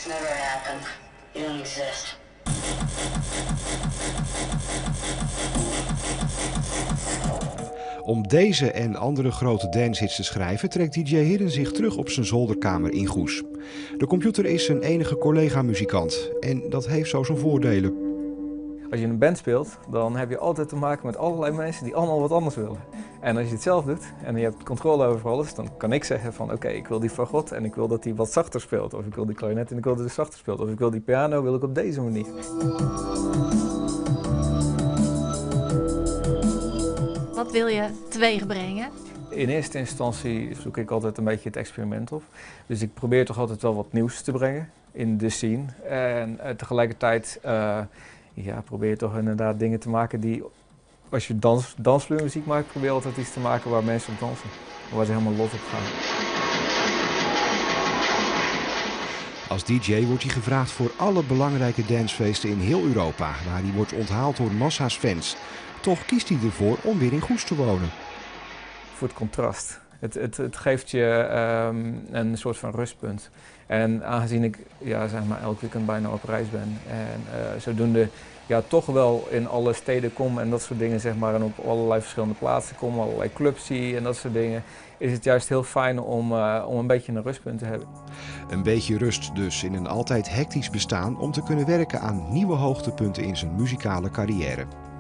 It's never happened. You don't exist. Om deze en andere grote dancehits te schrijven trekt DJ Hidden zich terug op zijn zolderkamer in Goes. De computer is zijn enige collega-muzikant en dat heeft zo zijn voordelen. Als je in een band speelt, dan heb je altijd te maken met allerlei mensen die allemaal wat anders willen. En als je het zelf doet en je hebt controle over alles, dan kan ik zeggen van oké, ik wil die fagot en ik wil dat die wat zachter speelt. Of ik wil die klarinet en ik wil dat die zachter speelt. Of ik wil die piano, wil ik op deze manier. Wat wil je teweeg brengen? In eerste instantie zoek ik altijd een beetje het experiment op. Dus ik probeer toch altijd wel wat nieuws te brengen in de scene. En tegelijkertijd probeer je toch inderdaad dingen te maken die, als je dansvloermuziek maakt, probeer je altijd iets te maken waar mensen op dansen. Waar ze helemaal los op gaan. Als DJ wordt hij gevraagd voor alle belangrijke dancefeesten in heel Europa, waar hij wordt onthaald door massa's fans. Toch kiest hij ervoor om weer in Goes te wonen. Voor het contrast. Het geeft je een soort van rustpunt. En aangezien ik elk weekend bijna op reis ben en zodoende toch wel in alle steden kom en dat soort dingen en op allerlei verschillende plaatsen kom, allerlei clubs zie en dat soort dingen, is het juist heel fijn om een beetje een rustpunt te hebben. Een beetje rust dus in een altijd hectisch bestaan om te kunnen werken aan nieuwe hoogtepunten in zijn muzikale carrière.